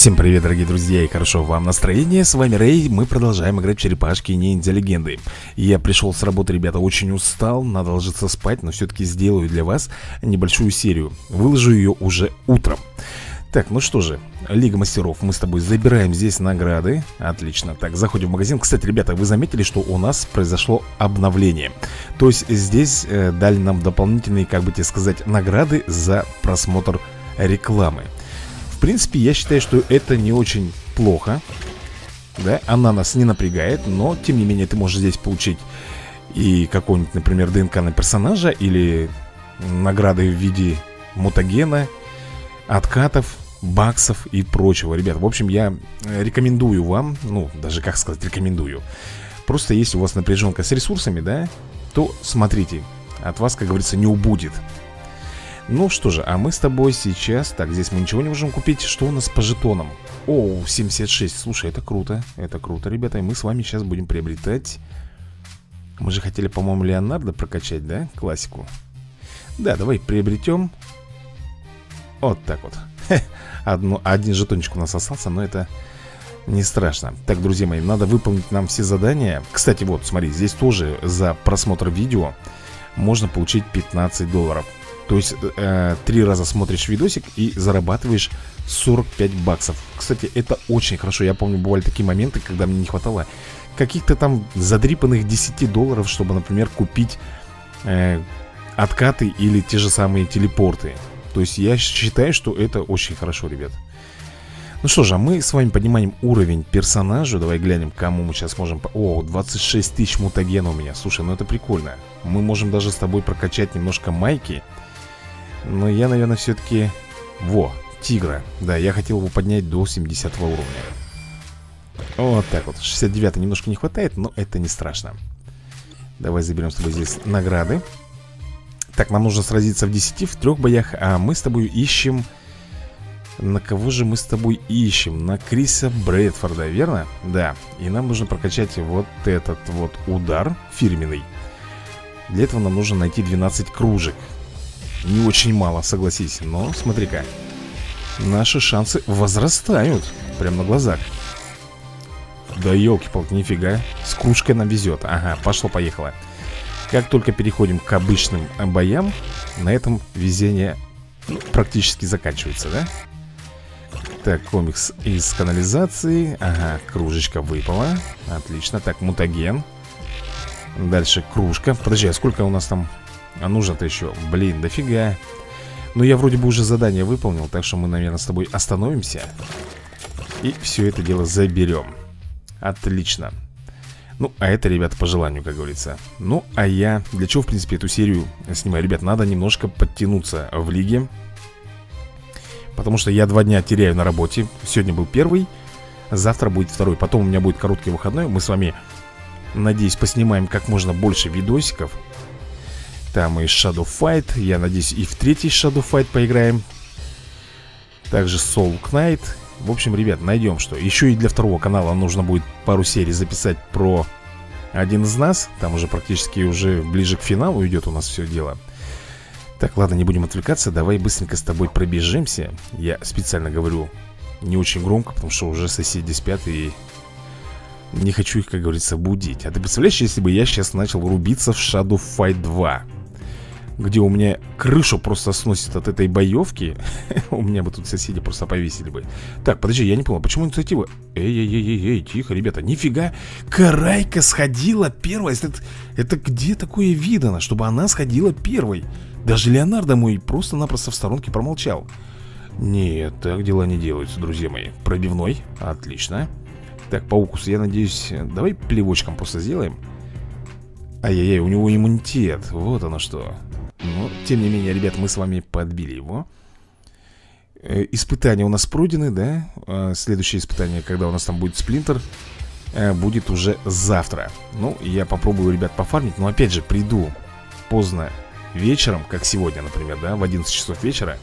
Всем привет, дорогие друзья, и хорошо вам настроение. С вами Рэй, мы продолжаем играть в черепашки ниндзя легенды. Я пришел с работы, ребята, очень устал, надо ложиться спать, но все-таки сделаю для вас небольшую серию. Выложу ее уже утром. Так, ну что же, Лига мастеров, мы с тобой забираем здесь награды. Отлично, так, заходим в магазин. Кстати, ребята, вы заметили, что у нас произошло обновление. То есть здесь дали нам дополнительные, как бы тебе сказать, награды за просмотр рекламы. В принципе, я считаю, что это не очень плохо. Да, она нас не напрягает, но, тем не менее, ты можешь здесь получить и какой-нибудь, например, ДНК на персонажа, или награды в виде мутагена, откатов, баксов и прочего. Ребят, в общем, я рекомендую вам, ну, даже как сказать, рекомендую. Просто если у вас напряженка с ресурсами, да, то смотрите, от вас, как говорится, не убудет. Ну что же, а мы с тобой сейчас... Так, здесь мы ничего не можем купить. Что у нас по жетонам? О, 76. Слушай, это круто. Это круто, ребята. И мы с вами сейчас будем приобретать... Мы же хотели, по-моему, Леонардо прокачать, да? Классику. Да, давай приобретем. Вот так вот. Один жетончик у нас остался, но это не страшно. Так, друзья мои, надо выполнить нам все задания. Кстати, вот, смотри, здесь тоже за просмотр видео можно получить $15. То есть 3 раза смотришь видосик и зарабатываешь 45 баксов. Кстати, это очень хорошо. Я помню, бывали такие моменты, когда мне не хватало каких-то там задрипанных $10, чтобы, например, купить откаты или те же самые телепорты. То есть я считаю, что это очень хорошо, ребят. Ну что же, а мы с вами поднимаем уровень персонажа. Давай глянем, кому мы сейчас можем... О, 26 тысяч мутагена у меня. Слушай, ну это прикольно. Мы можем даже с тобой прокачать немножко майки. Но я, наверное, все-таки... Во, тигра. Да, я хотел его поднять до 70 уровня. Вот так вот. 69 немножко не хватает, но это не страшно. Давай заберем с тобой здесь награды. Так, нам нужно сразиться в 10, в 3 боях. А мы с тобой ищем... На кого же мы с тобой ищем? На Криса Брэдфорда, верно? Да, и нам нужно прокачать вот этот вот удар фирменный. Для этого нам нужно найти 12 кружек. Не очень мало, согласись. Но смотри-ка, наши шансы возрастают прямо на глазах. Да елки-палки, нифига. С кружкой нам везет. Ага, пошло-поехало. Как только переходим к обычным боям, на этом везение практически заканчивается, да? Так, комикс из канализации. Ага, кружечка выпала. Отлично, так, мутаген. Дальше кружка. Подожди, а сколько у нас там нужно-то еще? Блин, дофига. Ну, я вроде бы уже задание выполнил, так что мы, наверное, с тобой остановимся и все это дело заберем. Отлично. Ну, а это, ребята, по желанию, как говорится. Ну, а я для чего, в принципе, эту серию снимаю? Ребят, надо немножко подтянуться в лиге, потому что я 2 дня теряю на работе. Сегодня был первый, завтра будет второй. Потом у меня будет короткий выходной. Мы с вами, надеюсь, поснимаем как можно больше видосиков. Там и Shadow Fight. Я надеюсь, и в 3-й Shadow Fight поиграем. Также Soul Knight. В общем, ребят, найдем что. Еще и для 2-го канала нужно будет пару серий записать про один из нас. Там уже практически уже ближе к финалу идет у нас все дело. Так, ладно, не будем отвлекаться. Давай быстренько с тобой пробежимся. Я специально говорю не очень громко, потому что уже соседи спят и не хочу их, как говорится, будить. А ты представляешь, если бы я сейчас начал рубиться в Shadow Fight 2, где у меня крышу просто сносит от этой боевки, у меня бы тут соседи просто повесили бы. Так, подожди, я не понял, почему инициатива? Эй, тихо, ребята, нифига. Карайка сходила первой. Это где такое видано, чтобы она сходила первой? Даже Леонардо мой просто-напросто в сторонке промолчал. Нет, так дела не делаются, друзья мои. Пробивной, отлично. Так, по укусу, я надеюсь, давай плевочком просто сделаем. Ай-яй-яй, у него иммунитет, вот оно что. Но, тем не менее, ребят, мы с вами подбили его. Испытания у нас пройдены, да? Следующее испытание, когда у нас там будет Сплинтер, будет уже завтра. Ну, я попробую, ребят, пофармить. Но, опять же, приду поздно вечером, как сегодня, например, да? В 11 часов вечера.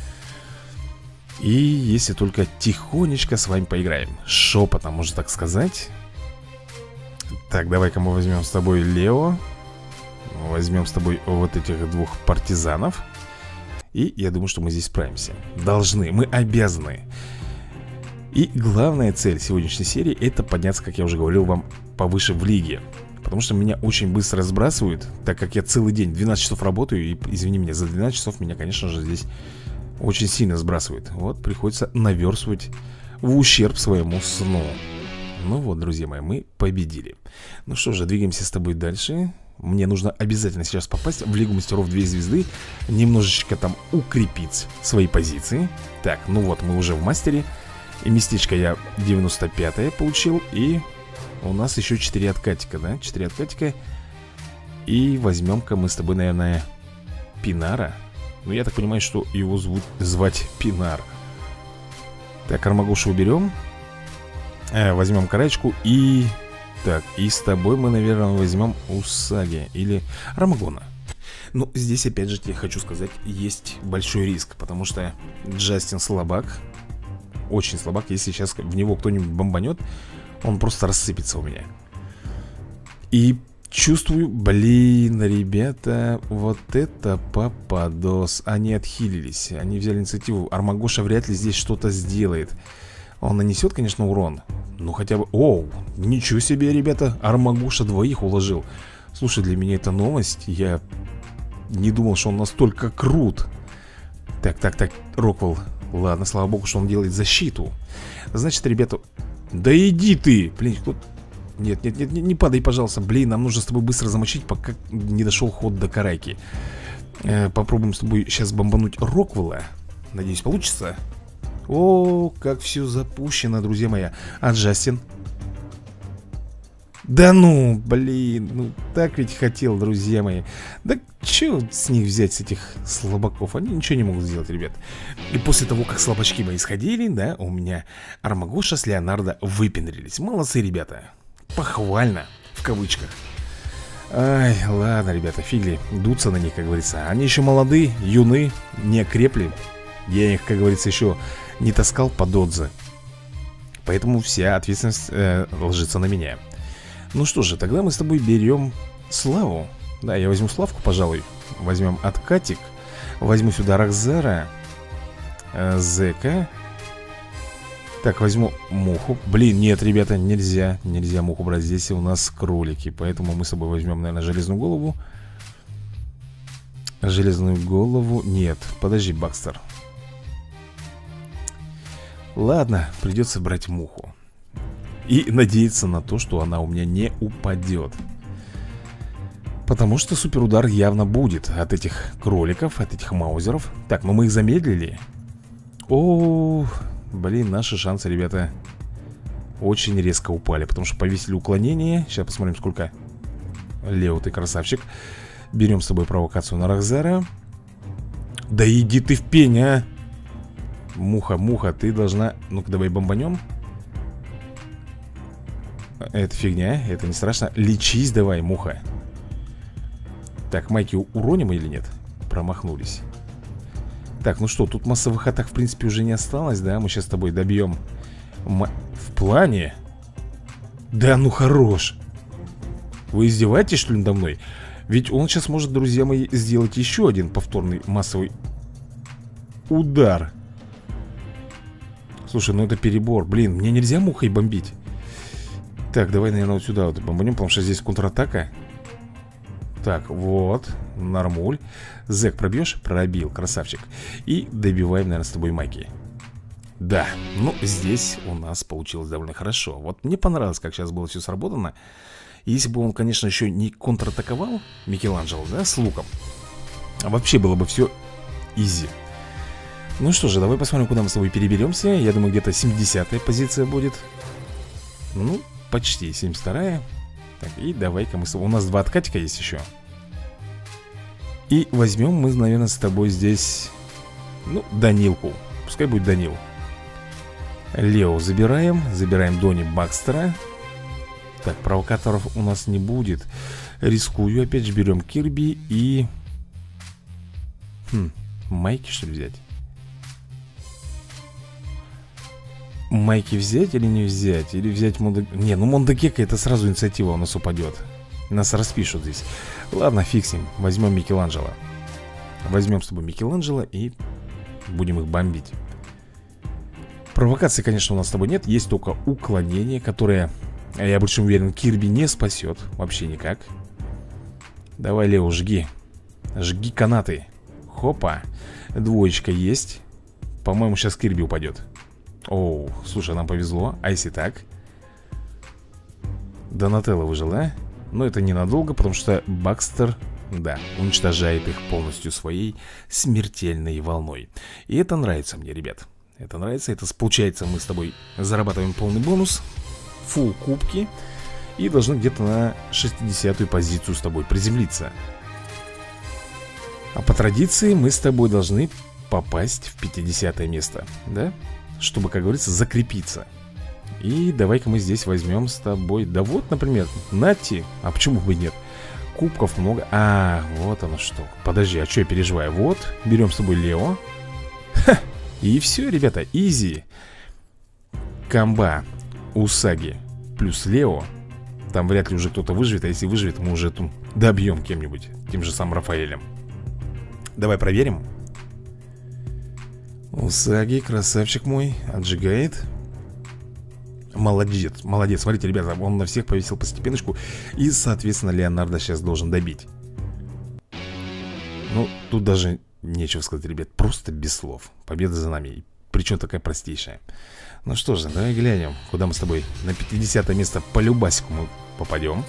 И если только тихонечко с вами поиграем. Шепотом, можно так сказать. Так, давай-ка мы возьмем с тобой Лео. Возьмем с тобой вот этих 2 партизанов. И я думаю, что мы здесь справимся. Должны, мы обязаны. И главная цель сегодняшней серии — это подняться, как я уже говорил вам, повыше в лиге. Потому что меня очень быстро сбрасывают, так как я целый день 12 часов работаю. И, извини меня, за 12 часов меня, конечно же, здесь очень сильно сбрасывает. Вот, приходится наверстывать в ущерб своему сну. Ну вот, друзья мои, мы победили. Ну что же, двигаемся с тобой дальше. Мне нужно обязательно сейчас попасть в Лигу Мастеров 2 звезды. Немножечко там укрепить свои позиции. Так, ну вот, мы уже в мастере. И местечко я 95-е получил. И у нас еще 4 откатика, да? 4 откатика. И возьмем-ка мы с тобой, наверное, Пинара. Ну, я так понимаю, что его звать Пинар. Так, Армагошу уберем. Возьмем Карачку и... Так, и с тобой мы, наверное, возьмем Усаги или Рамагона. Ну, здесь, опять же, я хочу сказать, есть большой риск. Потому что Джастин слабак. Очень слабак. Если сейчас в него кто-нибудь бомбанет, он просто рассыпется у меня. И чувствую, блин, ребята, вот это попадос. Они отхилились, они взяли инициативу. Армагоша вряд ли здесь что-то сделает. Он нанесет, конечно, урон. Ну хотя бы... Оу, ничего себе, ребята. Армагоша двоих уложил. Слушай, для меня это новость. Я не думал, что он настолько крут. Так, Роквелл. Ладно, слава богу, что он делает защиту. Значит, ребята... Да иди ты! Блин, кто... Нет, не падай, пожалуйста. Блин, нам нужно с тобой быстро замочить, пока не дошел ход до Карайки. Попробуем с тобой сейчас бомбануть Роквелла. Надеюсь, получится. О, как все запущено, друзья мои. А Джастин? Да ну, блин, ну так ведь хотел, друзья мои. Да что с них взять, с этих слабаков? Они ничего не могут сделать, ребят. И после того, как слабачки мои сходили, да, у меня Армагоша с Леонардо выпендрились. Молодцы, ребята. Похвально, в кавычках. Ай, ладно, ребята, фигли, дуться на них, как говорится. Они еще молоды, юны, не окрепли. Я их, как говорится, еще не таскал по додзе. Поэтому вся ответственность ложится на меня. Ну что же, тогда мы с тобой берем Славу. Да, я возьму Славку, пожалуй. Возьмем откатик. Возьму сюда Рахзара, Зека. Так, возьму Муху. Блин, нет, ребята, нельзя. Нельзя Муху брать, здесь у нас кролики. Поэтому мы с собой возьмем, наверное, Железную Голову. Железную Голову. Нет, подожди, Бакстер. Ладно, придется брать Муху. И надеяться на то, что она у меня не упадет. Потому что суперудар явно будет от этих кроликов, от этих маузеров. Так, ну мы их замедлили. О, блин, наши шансы, ребята, очень резко упали. Потому что повесили уклонение. Сейчас посмотрим, сколько. Лео, ты красавчик. Берем с собой провокацию на Рахзара. Да иди ты в пень, а! Муха, ты должна... Ну-ка, давай бомбанем. Это фигня, это не страшно. Лечись давай, Муха. Так, майки уроним или нет? Промахнулись. Так, ну что, тут массовых атак в принципе уже не осталось, да? Мы сейчас с тобой добьем в плане. Да ну хорош. Вы издеваетесь, что ли, надо мной? Ведь он сейчас может, друзья мои, сделать еще один повторный массовый удар. Слушай, ну это перебор. Блин, мне нельзя Мухой бомбить. Так, давай, наверное, вот сюда вот бомбанем, потому что здесь контратака. Так, вот, нормуль. Зек пробьешь? Пробил, красавчик. И добиваем, наверное, с тобой майки. Да, ну здесь у нас получилось довольно хорошо. Вот мне понравилось, как сейчас было все сработано. Если бы он, конечно, еще не контратаковал Микеланджело, да, с луком, вообще было бы все изи. Ну что же, давай посмотрим, куда мы с тобой переберемся. Я думаю, где-то 70-я позиция будет. Ну, почти 72-я. Так, и давай-ка мы с тобой... У нас 2 откатика есть еще. И возьмем мы, наверное, с тобой здесь... Ну, Данилку. Пускай будет Данил. Лео забираем. Забираем Дони Бакстера. Так, провокаторов у нас не будет. Рискую, опять же, берем Кирби и... Майки, что ли, взять? Майки взять или не взять? Или взять Мондагека? Не, ну Мондагека это сразу инициатива у нас упадет. Нас распишут здесь. Ладно, фиксим. Возьмем Микеланджело. Возьмем с тобой Микеланджело и будем их бомбить. Провокации, конечно, у нас с тобой нет. Есть только уклонение, которое, я больше уверен, Кирби не спасет. Вообще никак. Давай, Лео, жги. Жги канаты. Хопа. Двоечка есть. По-моему, сейчас Кирби упадет. Оу, слушай, нам повезло. А если так? Донателло выжил, да? Но это ненадолго, потому что Бакстер, да, уничтожает их полностью своей смертельной волной. И это нравится мне, ребят. Это нравится, это получается, мы с тобой зарабатываем полный бонус. Фулл кубки. И должны где-то на 60-ю позицию с тобой приземлиться. А по традиции мы с тобой должны попасть в 50-е место, да? Чтобы, как говорится, закрепиться. И давай-ка мы здесь возьмем с тобой. Да вот, например, Натти. А почему бы и нет? Кубков много. А, вот оно что. Подожди, а что я переживаю? Вот, берем с тобой Лео. Ха! И все, ребята, изи. Комба Усаги плюс Лео. Там вряд ли уже кто-то выживет. А если выживет, мы уже тут добьем кем-нибудь. Тем же самым Рафаэлем. Давай проверим. Усаги, красавчик мой. Отжигает. Молодец, молодец. Смотрите, ребята, он на всех повесил постепеночку. И, соответственно, Леонардо сейчас должен добить. Ну, тут даже нечего сказать, ребят. Просто без слов. Победа за нами. Причем такая простейшая. Ну что же, давай глянем, куда мы с тобой на 50-е место по любасику мы попадем.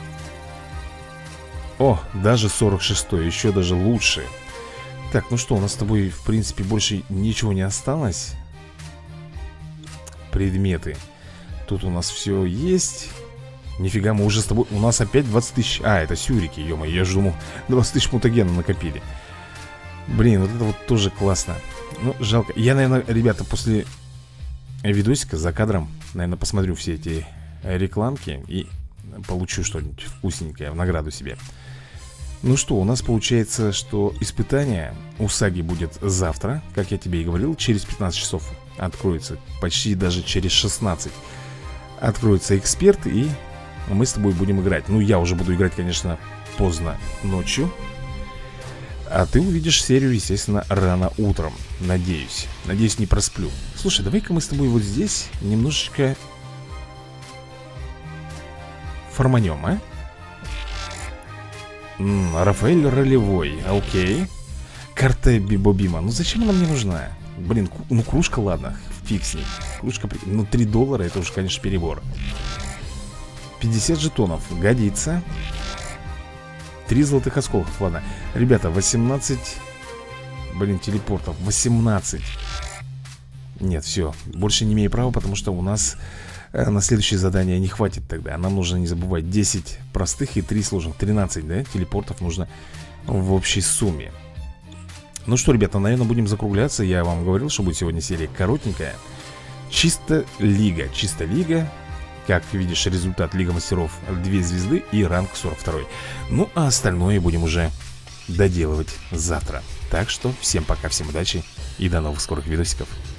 О, даже 46-е, еще даже лучше. Так, ну что, у нас с тобой, в принципе, больше ничего не осталось. Предметы. Тут у нас все есть. Нифига, мы уже с тобой... У нас опять 20 тысяч... А, это сюрики, ё-моё, я же думал 20 тысяч мутагена накопили. Блин, вот это вот тоже классно. Ну, жалко. Я, наверное, ребята, после видосика за кадром, наверное, посмотрю все эти рекламки и получу что-нибудь вкусненькое в награду себе. Ну что, у нас получается, что испытание Усаги будет завтра, как я тебе и говорил, через 15 часов откроется, почти даже через 16 откроется эксперт, и мы с тобой будем играть. Ну, я уже буду играть, конечно, поздно ночью. А ты увидишь серию, естественно, рано утром. Надеюсь. Надеюсь, не просплю. Слушай, давай-ка мы с тобой вот здесь немножечко форманем, а? Рафаэль ролевой, окей. Карта Бибобима. Ну зачем она мне нужна? Блин, ну кружка, ладно, фиг с ней. Кружка, ну $3, это уж, конечно, перебор. 50 жетонов, годится. 3 золотых осколков, ладно. Ребята, 18. Блин, телепортов, 18. Нет, все, больше не имею права, потому что у нас на следующее задание не хватит тогда. Нам нужно, не забывать, 10 простых и 3 сложных. 13, да, телепортов нужно в общей сумме. Ну что, ребята, наверное, будем закругляться. Я вам говорил, что будет сегодня серия коротенькая. Чисто лига. Чисто лига. Как видишь, результат Лига Мастеров 2 звезды и ранг 42. Ну, а остальное будем уже доделывать завтра. Так что всем пока, всем удачи и до новых скорых видосиков.